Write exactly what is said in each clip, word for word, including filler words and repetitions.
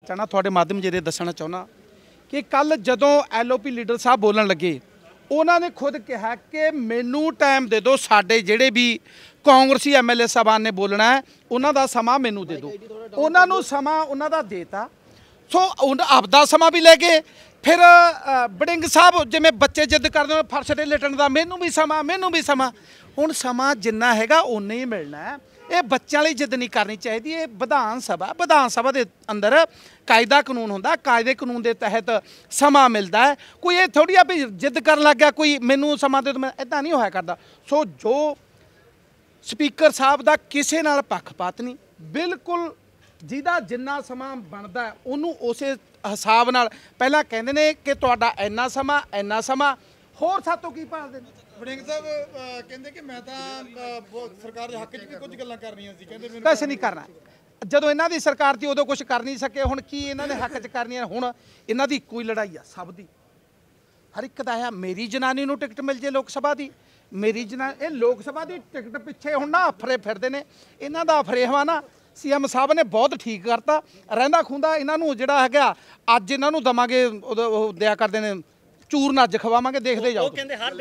चाहना थोड़े माध्यम जरिए दसना चाहना कि कल जदों एल ओ पी लीडर साहब बोलन लगे उन्होंने खुद कहा कि मैनू टाइम दे दो साडे जेड़े भी कांग्रेसी एम एल ए साहबान ने बोलना है उन्हों का समा मैनू दे दो उन्होंने समा उन्हों का देता सो आपदा समा भी लै गए फिर बड़िंग साहब जिमें बच्चे जिद करते फर्श ते लेटन का मैनू भी समा मैनू भी समा हुण समा जिन्ना हैगा उन्ना ही मिलना है ये बच्चों लिए जिद नहीं करनी चाहिए ये विधान सभा विधान सभा के अंदर कायदा कानून होंदा कायदे कानून के तहत समा मिलता है कोई ये थोड़ी आ भी जिद कर लग गया कोई मैनू समा दे तो मैं इदा नहीं होया करता सो जो स्पीकर साहब का किसी नाल पक्षपात नहीं बिल्कुल जिहदा जिन्ना समा बनता है उन्होंने उस हिसाब नाल पहला कहते हैं कि तुहाडा इन्ना समा इन्ना समा होर सातों की भालदे ने वड़िंग साहब कहते कि मैं सरकार के हक च भी कुछ गल्लां करनियां सी कहंदे मैनूं कुछ नहीं करना जदों इन्हां दी सरकार थी उदों कुछ कर नहीं सके हुण की इन्हां ने हक च करनियां हुण इन्हां दी कोई लड़ाई आ सब दी हर एक दा आ मेरी जनानी नूं टिकट मिल जे लोक सभा दी मेरी जना ये लोक सभा की टिकट पिछे हुण ना अफरे फिरदे ने इन्हां दा अफरेवा ना सी एम साहब ने बहुत ठीक करता रहिंदा खुंदा इन्हां नूं जिहड़ा हैगा अज इन्हां नूं दवांगे दिया करदे ने चूर नज खवावांगे देखते जाओ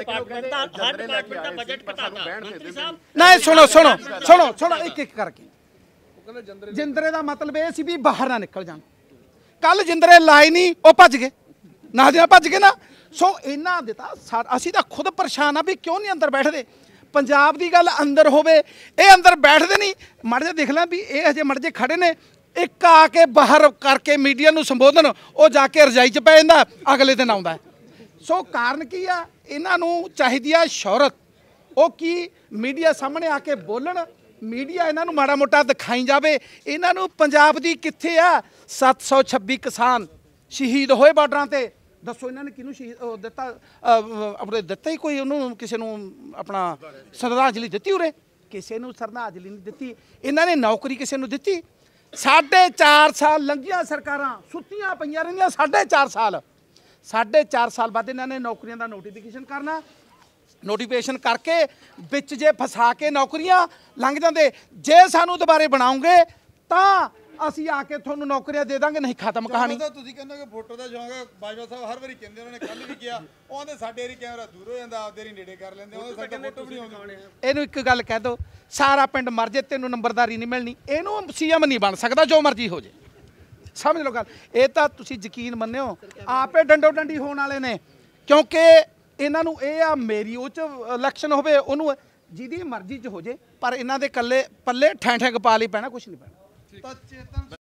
नहीं सुनो सुनो सुनो सुनो एक एक करके जिंदरे का मतलब ये सी भी बाहर ना निकल जान कल जिंदरे लाए नहीं वो भज गए ना दिया भज गए ना सो इन्हां दिता असीं तां खुद परेशान आ भी क्यों नहीं अंदर बैठते पंजाब की गल अंदर होवे ये अंदर बैठते नहीं मड़ जे देख ला भी ये हजे मड़ जे खड़े ने एक आके बाहर करके मीडिया नूं संबोधन वो जाके रजाई च पै जांदा अगले दिन आउंदा है सो कारण की आ इन्हां नूं चाहीदी आ शौहरत वो की मीडिया सामने आके बोलन मीडिया इन्हां नूं माड़ा मोटा दिखाई जावे इन्हां नूं पंजाब दी कित्थे आ सत्त सौ छब्बी किसान शहीद होए बार्डरां ते दसो इन्होंने किनू शहीद दिता अपने दिता ही कोई उन्होंने किसी को अपना श्रद्धांजलि दी उरे किसी को श्रद्धांजलि नहीं दी इन्होंने नौकरी किसी को दी साढ़े चार साल लंघिया सरकारां सुत्तियां पईयां रहिंदियां साढ़े चार साल साढ़े चार साल बाद इन्होंने नौकरियों का नोटिफिकेशन करना नोटिफिकेशन करके बिच जे फसा के नौकरियां लंघ जाते जे सानू दोबारे बनाओगे तो ਅਸੀਂ ਆ ਕੇ ਤੁਹਾਨੂੰ ਨੌਕਰੀਆਂ ਦੇ ਦਾਂਗੇ ਨਹੀਂ ਖਤਮ ਕਹਾਣੀ ਤੁਸੀਂ ਕਹਿੰਦੇ ਕਿ ਫੋਟੋ ਦਾ ਸ਼ੌਂਕ ਹੈ ਬਾਜਵਾ ਸਾਹਿਬ ਹਰ ਵਾਰੀ ਕਹਿੰਦੇ ਉਹਨਾਂ ਨੇ ਕੱਲ ਵੀ ਕਿਹਾ ਉਹਦੇ ਸਾਡੇ ਏਰੀ ਕੈਮਰਾ ਦੂਰ ਹੋ ਜਾਂਦਾ ਆਪਦੇ ਰੀ ਨੇੜੇ ਕਰ ਲੈਂਦੇ ਉਹਦੇ ਸਾਡੇ ਫੋਟੋ ਵੀ ਨਹੀਂ ਆਉਂਦੀ ਇਹਨੂੰ ਇੱਕ ਗੱਲ ਕਹਿ ਦੋ ਸਾਰਾ ਪਿੰਡ ਮਰ ਜੇ ਤੈਨੂੰ ਨੰਬਰਦਾਰੀ ਨਹੀਂ ਮਿਲਣੀ ਇਹਨੂੰ ਸੀਐਮ ਨਹੀਂ ਬਣ ਸਕਦਾ ਜੋ ਮਰਜ਼ੀ ਹੋ ਜੇ ਸਮਝ ਲਓ ਗੱਲ ਇਹ ਤਾਂ ਤੁਸੀਂ ਯਕੀਨ ਮੰਨਿਓ ਆਪੇ ਡੰਡੋ ਡੰਡੀ ਹੋਣ ਵਾਲੇ ਨੇ ਕਿਉਂਕਿ ਇਹਨਾਂ ਨੂੰ ਇਹ ਆ ਮੇਰੀ ਉਹ ਚ ਇਲੈਕਸ਼ਨ ਹੋਵੇ ਉਹਨੂੰ ਜਿਹਦੀ ਮਰਜ਼ੀ ਚ ਹੋ ਜੇ ਪਰ ਇਹਨਾਂ ਦੇ ਕੱਲੇ ਪੱਲੇ ਠੈਂ ਠੈਂ ਗਪਾ ਲਈ ਪੈਣਾ ਕੁਝ ਨਹੀਂ ਪੈਣਾ।